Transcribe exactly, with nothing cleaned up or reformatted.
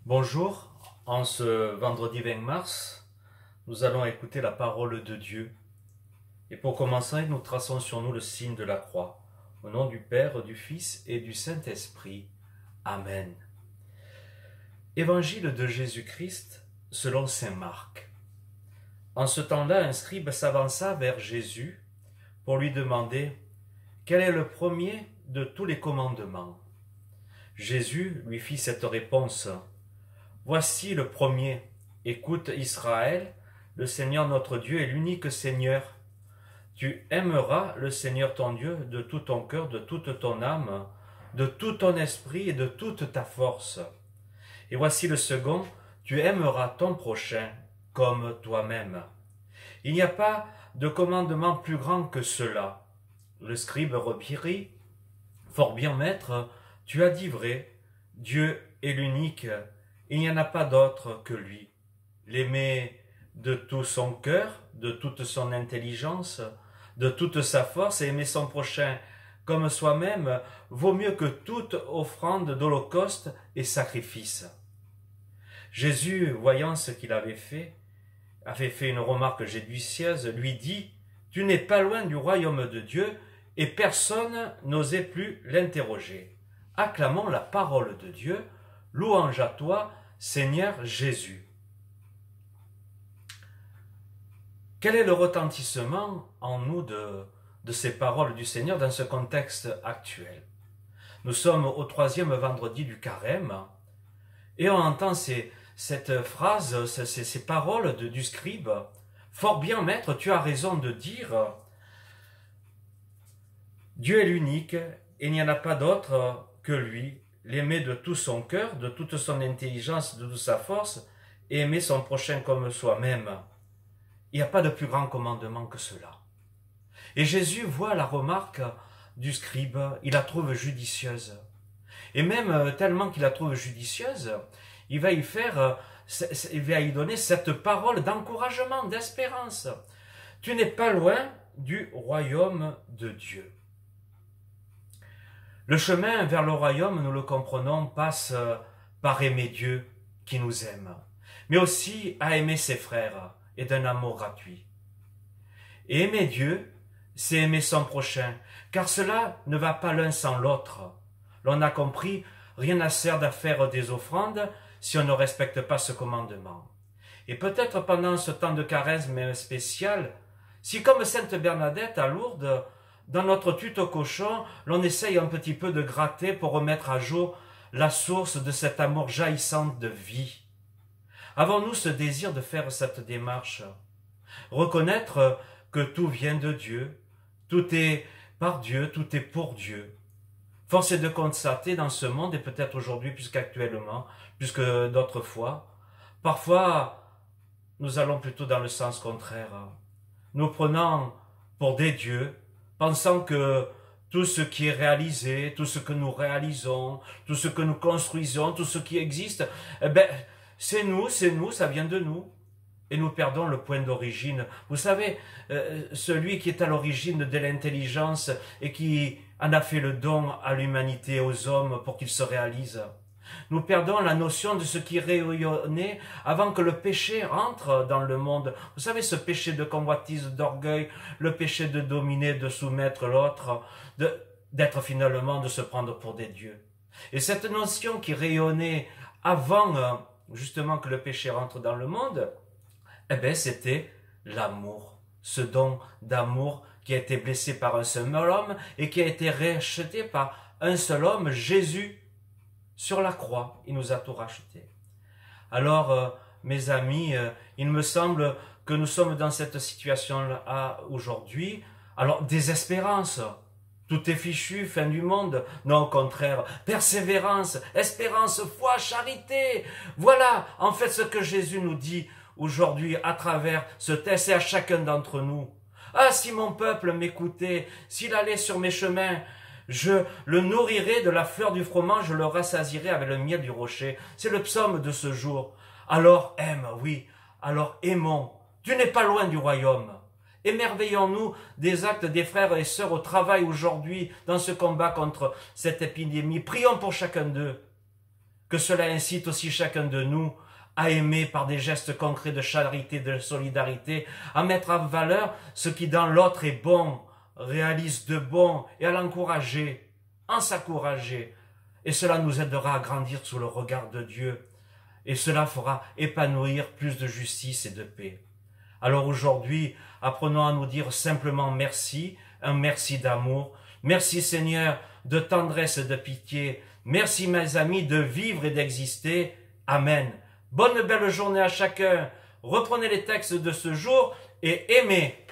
Bonjour, en ce vendredi vingt mars, nous allons écouter la parole de Dieu. Et pour commencer, nous traçons sur nous le signe de la croix. Au nom du Père, du Fils et du Saint-Esprit. Amen. Évangile de Jésus-Christ selon saint Marc. En ce temps-là, un scribe s'avança vers Jésus pour lui demander quel est le premier de tous les commandements. Jésus lui fit cette réponse. Voici le premier. Écoute Israël, le Seigneur notre Dieu est l'unique Seigneur. Tu aimeras le Seigneur ton Dieu de tout ton cœur, de toute ton âme, de tout ton esprit et de toute ta force. Et voici le second, tu aimeras ton prochain comme toi-même. Il n'y a pas de commandement plus grand que cela. Le scribe reprit, fort bien maître, tu as dit vrai, Dieu est l'unique, il n'y en a pas d'autre que lui. L'aimer de tout son cœur, de toute son intelligence, de toute sa force et aimer son prochain comme soi-même vaut mieux que toute offrande d'holocauste et sacrifice. Jésus, voyant ce qu'il avait fait, avait fait une remarque judicieuse, lui dit « Tu n'es pas loin du royaume de Dieu » et personne n'osait plus l'interroger. Acclamons la parole de Dieu, louange à toi, Seigneur Jésus. Quel est le retentissement en nous de, de ces paroles du Seigneur dans ce contexte actuel? Nous sommes au troisième vendredi du carême et on entend ces, cette phrase, ces, ces paroles de, du scribe. Fort bien, maître, tu as raison de dire Dieu est l'unique et il n'y en a pas d'autre que lui. L'aimer de tout son cœur, de toute son intelligence, de toute sa force, et aimer son prochain comme soi-même. Il n'y a pas de plus grand commandement que cela. Et Jésus voit la remarque du scribe, il la trouve judicieuse. Et même tellement qu'il la trouve judicieuse, il va y faire, il va y donner cette parole d'encouragement, d'espérance. Tu n'es pas loin du royaume de Dieu. Le chemin vers le royaume, nous le comprenons, passe par aimer Dieu qui nous aime, mais aussi à aimer ses frères et d'un amour gratuit. Et aimer Dieu, c'est aimer son prochain, car cela ne va pas l'un sans l'autre. L'on a compris, rien n'a sert à faire des offrandes si on ne respecte pas ce commandement. Et peut-être pendant ce temps de carême spécial, si comme Sainte Bernadette à Lourdes, dans notre tuto cochon, l'on essaye un petit peu de gratter pour remettre à jour la source de cet amour jaillissant de vie. Avons-nous ce désir de faire cette démarche? Reconnaître que tout vient de Dieu, tout est par Dieu, tout est pour Dieu. Force est de constater dans ce monde, et peut-être aujourd'hui plus qu'actuellement, plus que d'autres fois, parfois nous allons plutôt dans le sens contraire. Nous prenons pour des dieux, pensant que tout ce qui est réalisé, tout ce que nous réalisons, tout ce que nous construisons, tout ce qui existe, eh ben, c'est nous, c'est nous, ça vient de nous. Et nous perdons le point d'origine. Vous savez, euh, celui qui est à l'origine de l'intelligence et qui en a fait le don à l'humanité, aux hommes, pour qu'ils se réalisent. Nous perdons la notion de ce qui rayonnait avant que le péché entre dans le monde. Vous savez, ce péché de convoitise, d'orgueil, le péché de dominer, de soumettre l'autre, d'être finalement, de se prendre pour des dieux. Et cette notion qui rayonnait avant justement que le péché rentre dans le monde, eh bien c'était l'amour, ce don d'amour qui a été blessé par un seul homme et qui a été racheté par un seul homme, Jésus. Sur la croix, il nous a tout racheté. Alors, euh, mes amis, euh, il me semble que nous sommes dans cette situation-là aujourd'hui. Alors, désespérance, tout est fichu, fin du monde. Non, au contraire, persévérance, espérance, foi, charité. Voilà, en fait, ce que Jésus nous dit aujourd'hui à travers ce texte et à chacun d'entre nous. Ah, si mon peuple m'écoutait, s'il allait sur mes chemins, je le nourrirai de la fleur du froment, je le rassasierai avec le miel du rocher. C'est le psaume de ce jour. Alors aime, oui, alors aimons. Tu n'es pas loin du royaume. Émerveillons-nous des actes des frères et sœurs au travail aujourd'hui dans ce combat contre cette épidémie. Prions pour chacun d'eux. que cela incite aussi chacun de nous à aimer par des gestes concrets de charité, de solidarité, à mettre en valeur ce qui dans l'autre est bon, réalise de bon, et à l'encourager, en s'encourager. Et cela nous aidera à grandir sous le regard de Dieu. Et cela fera épanouir plus de justice et de paix. Alors aujourd'hui, apprenons à nous dire simplement merci, un merci d'amour. Merci Seigneur de tendresse et de pitié. Merci mes amis de vivre et d'exister. Amen. Bonne belle journée à chacun. Reprenez les textes de ce jour et aimez.